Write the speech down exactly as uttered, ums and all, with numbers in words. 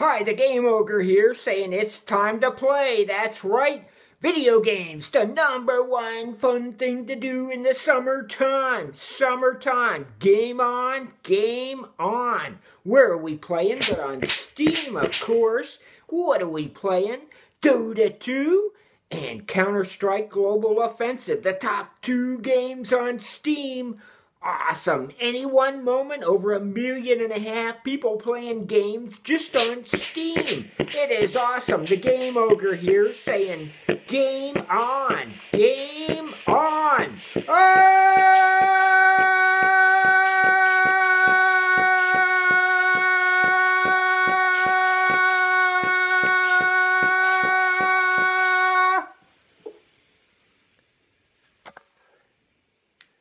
Hi, the Game Ogre here, saying it's time to play. That's right, video games, the number one fun thing to do in the summertime. Summertime, game on, game on. Where are we playing? But on Steam, of course. What are we playing? Dota two and Counter-Strike Global Offensive, the top two games on Steam. Awesome. Any one moment, over a million and a half people playing games just on Steam. It is awesome. The Game Ogre here saying, game on, game on. Ah!